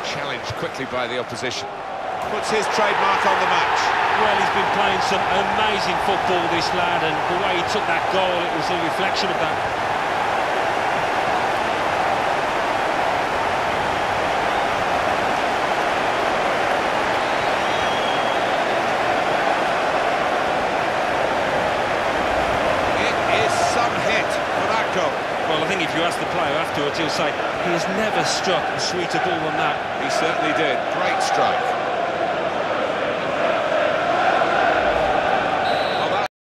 challenged quickly by the opposition. Puts his trademark on the match. Well, he's been playing some amazing football, this lad, and the way he took that goal, it was a reflection of that. It is some hit for that goal. Well, I think if you ask the player afterwards, he'll say he has never struck a sweeter ball than that. He certainly did. Great strike.